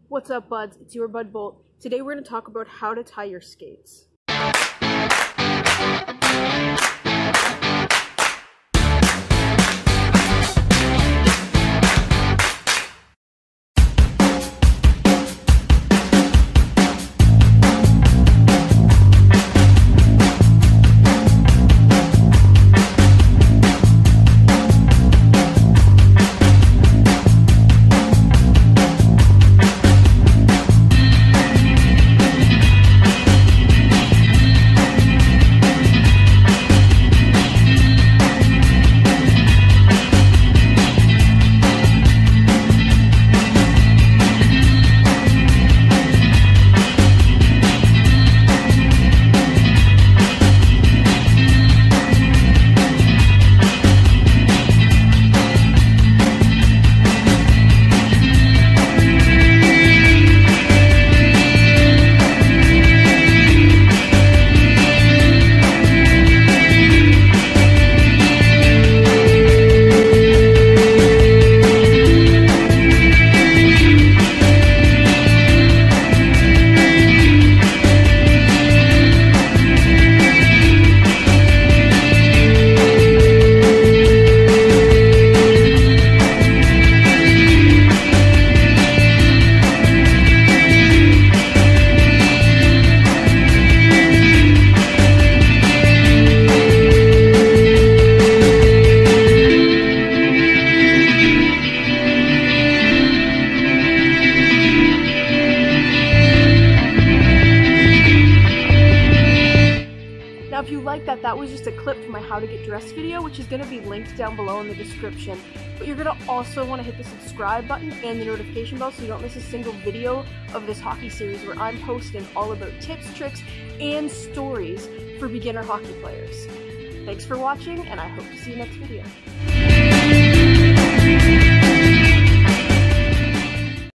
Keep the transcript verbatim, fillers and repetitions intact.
What's up, buds? It's your bud Bolt. Today we're going to talk about how to tie your skates. Now, if you like that, that was just a clip from my how to get dressed video, which is going to be linked down below in the description. But you're going to also want to hit the subscribe button and the notification bell so you don't miss a single video of this hockey series where I'm posting all about tips, tricks, and stories for beginner hockey players. Thanks for watching, and I hope to see you next video.